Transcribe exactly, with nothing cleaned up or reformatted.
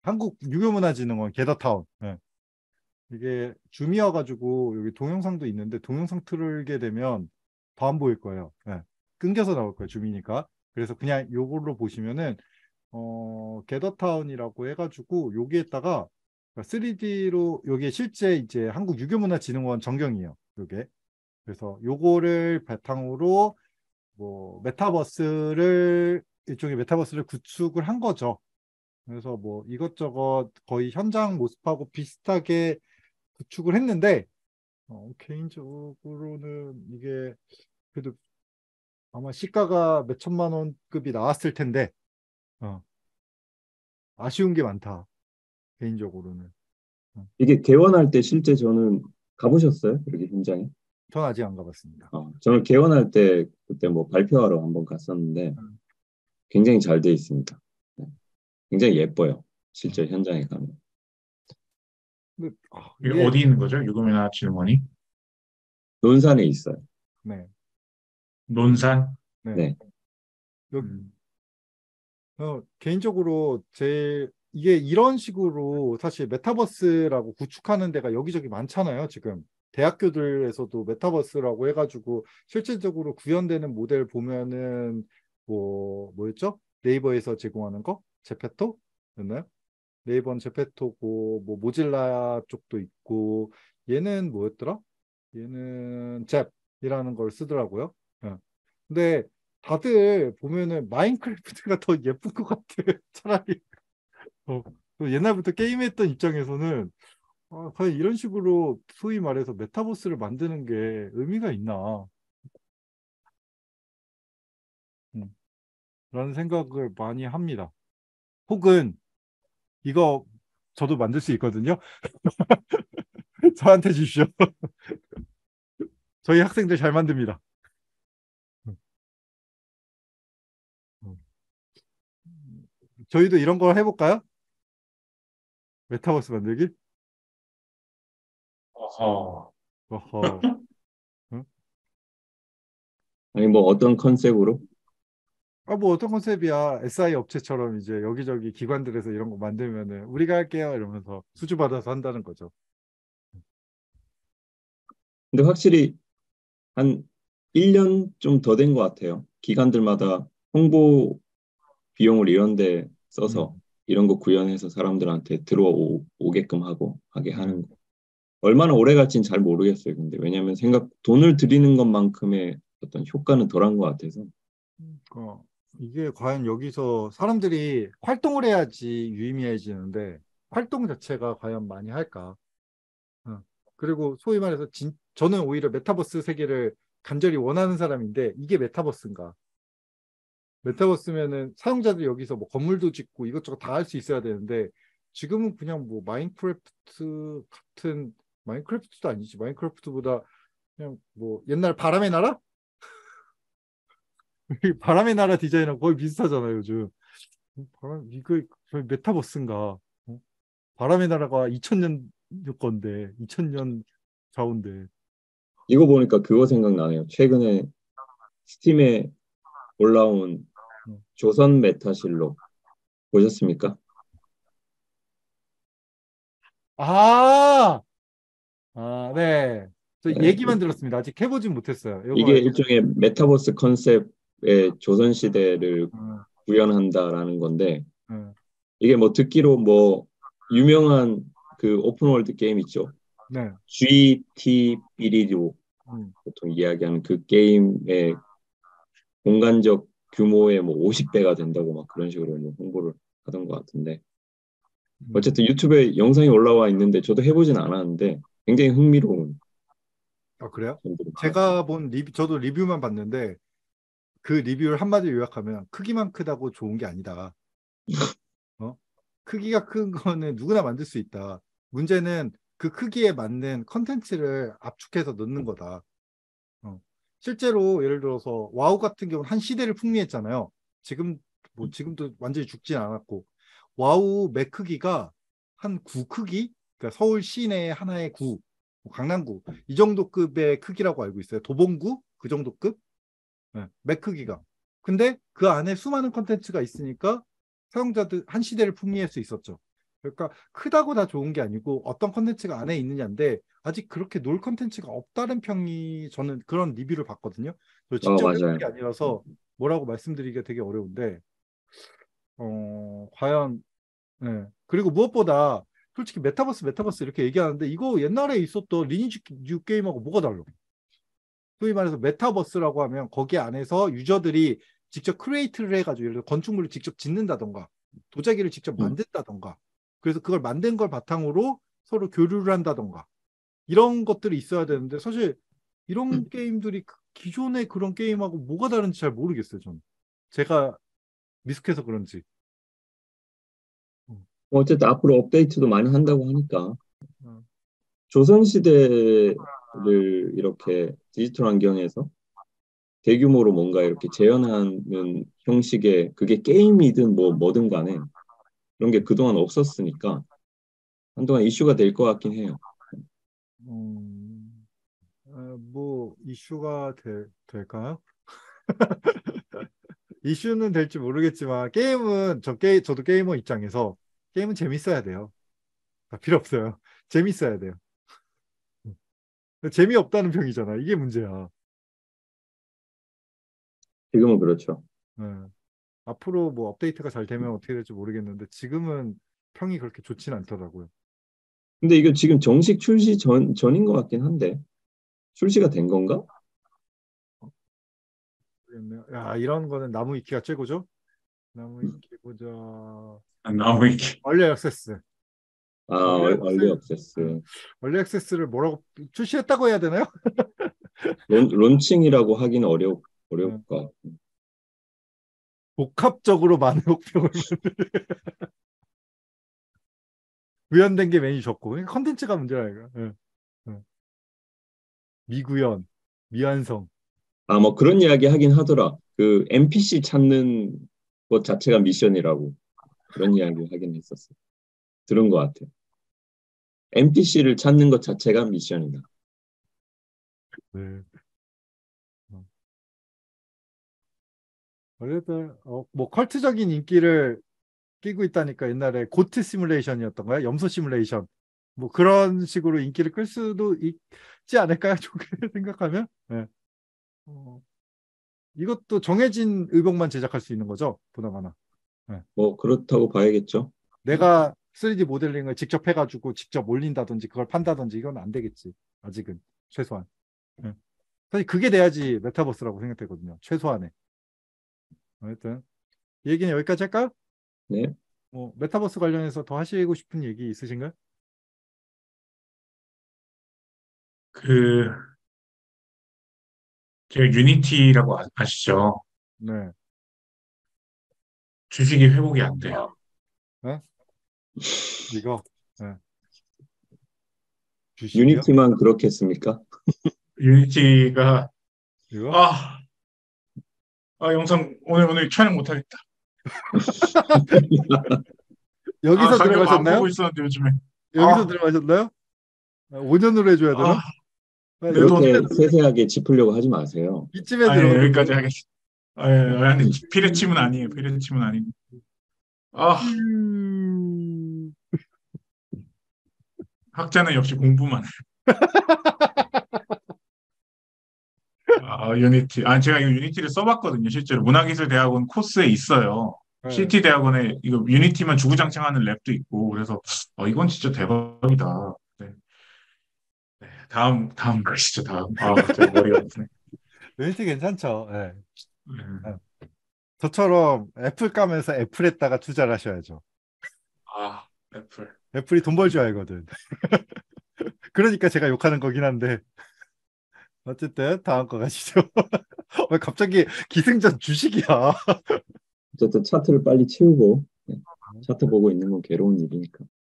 한국유교문화진흥원 게더타운. 네. 이게 줌이어가지고 여기 동영상도 있는데 동영상 틀게 되면 더 안 보일 거예요. 네. 끊겨서 나올 거예요. 줌이니까. 그래서 그냥 요걸로 보시면은 어, 게더타운이라고 해가지고 여기에다가 쓰리디로 여기에 실제 이제 한국유교문화진흥원 전경이에요. 요게. 그래서 요거를 바탕으로 뭐 메타버스를 일종의 메타버스를 구축을 한 거죠. 그래서 뭐 이것저것 거의 현장 모습하고 비슷하게 구축을 했는데 어, 개인적으로는 이게 그래도 아마 시가가 몇 천만 원급이 나왔을 텐데 어, 아쉬운 게 많다. 개인적으로는. 어, 이게 개원할 때 실제 저는 가보셨어요? 여기 현장에? 전 아직 안 가봤습니다. 어, 저는 개원할 때 그때 뭐 발표하러 한번 갔었는데 음, 굉장히 잘 돼 있습니다. 네. 굉장히 예뻐요. 음. 실제 현장에 가면. 근데 아, 이게 이게 어디 있는 거죠? 유금이나 진흥원이? 논산에 있어요. 네, 논산? 네. 네. 여기 음. 어, 개인적으로 제 이게 이런 식으로 사실 메타버스라고 구축하는 데가 여기저기 많잖아요. 지금 대학교들에서도 메타버스라고 해가지고 실질적으로 구현되는 모델 보면은 뭐 뭐였죠? 네이버에서 제공하는 거? 제페토였나요? 네이버는 제페토고 뭐 모질라 쪽도 있고 얘는 뭐였더라? 얘는 잽이라는 걸 쓰더라고요. 예. 근데 다들 보면은 마인크래프트가 더 예쁜 것 같아. 차라리. 어, 그 옛날부터 게임했던 입장에서는 아, 과연 이런 식으로 소위 말해서 메타버스를 만드는 게 의미가 있나? 음, 라는 생각을 많이 합니다. 혹은 이거 저도 만들 수 있거든요. 저한테 주십시오. 저희 학생들 잘 만듭니다. 음, 음. 저희도 이런 걸 해볼까요? 메타버스 만들기? 어허. 어허. 응? 아니 뭐 어떤 컨셉으로? 아, 뭐 어떤 컨셉이야. 에스아이 업체처럼 이제 여기저기 기관들에서 이런 거 만들면은 우리가 할게요 이러면서 수주 받아서 한다는 거죠. 근데 확실히 한 일 년 좀 더 된 것 같아요. 기관들마다 홍보 비용을 이런 데 써서 음, 이런 거 구현해서 사람들한테 들어오게끔 하고 하게 하는 음. 거. 얼마나 오래 갈지는 잘 모르겠어요. 근데 왜냐하면 생각 돈을 들이는 것만큼의 어떤 효과는 덜한 것 같아서. 어, 이게 과연 여기서 사람들이 활동을 해야지 유의미해지는데 활동 자체가 과연 많이 할까? 어. 그리고 소위 말해서 진, 저는 오히려 메타버스 세계를 간절히 원하는 사람인데 이게 메타버스인가? 메타버스면은 사용자들이 여기서 뭐 건물도 짓고 이것저것 다 할 수 있어야 되는데 지금은 그냥 뭐 마인크래프트 같은 마인크래프트도 아니지 마인크래프트보다 그냥 뭐 옛날 바람의 나라? 바람의 나라 디자인하고 거의 비슷하잖아요 요즘. 바람 이거 거의 메타버스인가? 어? 바람의 나라가 이천 년 건데 이천 년 좌우인데. 이거 보니까 그거 생각나네요. 최근에 스팀에 올라온 어. 조선 메타실록 보셨습니까? 아, 아, 네. 저 네, 그- 얘기만 들었습니다. 아직 해보진 못했어요. 이거 이게 알고. 일종의 메타버스 컨셉의 조선 시대를 어, 구현한다라는 건데 어, 이게 뭐 듣기로 뭐 유명한 그 오픈월드 게임 있죠. 네. 지티비리로 음. 보통 이야기하는 그 게임의 공간적 규모의 뭐 오십 배가 된다고 막 그런 식으로 뭐 홍보를 하던 것 같은데 음. 어쨌든 유튜브에 영상이 올라와 있는데 저도 해보진 않았는데 굉장히 흥미로운 아, 그래요? 점들이 제가 많았습니다. 본 리뷰, 저도 리뷰만 봤는데 그 리뷰를 한마디로 요약하면 크기만 크다고 좋은 게 아니다. 어? 크기가 큰 거는 누구나 만들 수 있다. 문제는 그 크기에 맞는 컨텐츠를 압축해서 넣는 거다. 어. 실제로 예를 들어서 와우 같은 경우는 한 시대를 풍미했잖아요. 지금 뭐 지금도 완전히 죽진 않았고 와우 맵 크기가 한 구 크기? 그러니까 서울 시내 하나의 구, 뭐 강남구 이 정도 급의 크기라고 알고 있어요. 도봉구 그 정도 급? 네, 맵 크기가. 근데 그 안에 수많은 컨텐츠가 있으니까 사용자들 한 시대를 풍미할 수 있었죠. 그러니까 크다고 다 좋은 게 아니고 어떤 컨텐츠가 안에 있느냐인데 아직 그렇게 놀 컨텐츠가 없다는 평이 저는 그런 리뷰를 봤거든요. 저 어, 직접 해본 맞아요. 게 아니라서 뭐라고 말씀드리기가 되게 어려운데 어 과연 네. 그리고 무엇보다 솔직히 메타버스 메타버스 이렇게 얘기하는데 이거 옛날에 있었던 리니지 뉴 게임하고 뭐가 달라? 소위 말해서 메타버스라고 하면 거기 안에서 유저들이 직접 크리에이트를 해가지고 예를 들어 건축물을 직접 짓는다던가 도자기를 직접 음, 만든다던가 그래서 그걸 만든 걸 바탕으로 서로 교류를 한다던가 이런 것들이 있어야 되는데 사실 이런 음. 게임들이 그- 기존의 그런 게임하고 뭐가 다른지 잘 모르겠어요. 저는 제가 미숙해서 그런지. 음, 어쨌든 앞으로 업데이트도 많이 한다고 하니까 음, 조선시대를 이렇게 디지털 환경에서 대규모로 뭔가 이렇게 재현하는 형식의 그게 게임이든 뭐 뭐든 간에 그런 게 그동안 없었으니까 한동안 이슈가 될 것 같긴 해요. 음, 어, 뭐 이슈가 될, 될까요? 이슈는 될지 모르겠지만 게임은 저 게, 저도 게이머 입장에서 게임은 재밌어야 돼요. 아, 필요 없어요. 재밌어야 돼요. 재미없다는 평이잖아. 이게 문제야. 지금은 그렇죠. 네. 앞으로 뭐 업데이트가 잘 되면 어떻게 될지 모르겠는데 지금은 평이 그렇게 좋지는 않더라고요. 근데 이거 지금 정식 출시 전, 전인 것 같긴 한데 출시가 된 건가? 모르겠네요. 야, 이런 거는 나무 위키가 최고죠? 나무 위키 보자. 나무 위키. 얼리 액세스. 아, 얼리 얼- 얼리 액세스. 액세스. 얼리 액세스를 뭐라고 출시했다고 해야 되나요? 론, 론칭이라고 하기는 어려, 어려울 네. 것 같고. 복합적으로 많은 혹평을 구현된 게 메인이 좋고 그러니까 컨텐츠가 문제라 이거. 예, 예. 미구현, 미완성. 아, 뭐 그런 이야기 하긴 하더라. 그 엔피씨 찾는 것 자체가 미션이라고 그런 이야기 하긴 했었어. 들은 것 같아. 엔피씨를 찾는 것 자체가 미션이다. 네. 어. 어쨌든 어, 뭐 컬트적인 인기를 끼고 있다니까 옛날에 고트 시뮬레이션이었던가요? 염소 시뮬레이션. 뭐 그런 식으로 인기를 끌 수도 있지 않을까요? 좋게 생각하면. 네. 어, 이것도 정해진 의복만 제작할 수 있는 거죠, 보나마나. 네. 뭐 그렇다고 봐야겠죠. 내가 쓰리디 모델링을 직접 해가지고 직접 올린다든지 그걸 판다든지 이건 안 되겠지. 아직은 최소한. 네. 사실 그게 돼야지 메타버스라고 생각되거든요. 최소한의. 하여튼 이 얘기는 여기까지 할까요? 네. 뭐 메타버스 관련해서 더 하시고 싶은 얘기 있으신가요? 그, 제가 유니티라고 아- 아시죠? 네. 주식이 회복이 안 돼요. 네? 이거 네. 주식이요? 유니티만 그렇겠습니까? 유니티가, 이거? 아, 아, 영상 오늘, 오늘 촬영 못하겠다. 아, 여기서 가격 안 보고 들어가셨나요? 있었는데 요즘에. 여기서 아, 들어가셨나요? 오 년으로 해줘야 되나? 아, 아, 그래도, 여기에 그렇게 세세하게 짚으려고 하지 마세요. 이쯤에 아니, 들어가셨나요? 여기까지 하겠습니다. 아, 예, 아니, 피레침은 아니에요. 피레침은 아니고. 아, 음... 학자는 역시 공부만 해요. 아, 유니티. 아, 제가 이거 유니티를 써봤거든요. 실제로 문화기술대학원 코스에 있어요. 네. 씨티 대학원에 이거 유니티만 주구장창하는 랩도 있고 그래서 어, 이건 진짜 대박이다. 네. 네. 다음 다음 가시죠. 다음. 아, 갑자기 머리가 아프네. 유니티 괜찮죠. 네. 음. 네. 저처럼 애플 까면서 애플에다가 투자를 하셔야죠. 아, 애플. 애플이 돈 벌 줄 알거든. 그러니까 제가 욕하는 거긴 한데 어쨌든 다음 거 가시죠. 왜 갑자기 기승전 주식이야? 어쨌든 차트를 빨리 채우고 네. 차트 보고 있는 건 괴로운 일이니까.